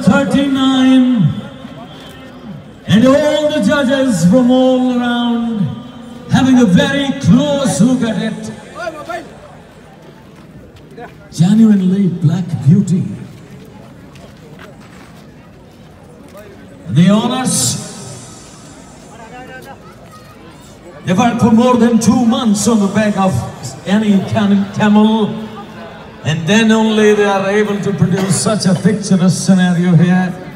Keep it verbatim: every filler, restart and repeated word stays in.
thirty-nine, and all the judges from all around having a very close look at it. Genuinely black beauty. The honors. They've worked for more than two months on the back of any camel, and then only they are able to produce such a picturesque scenario here.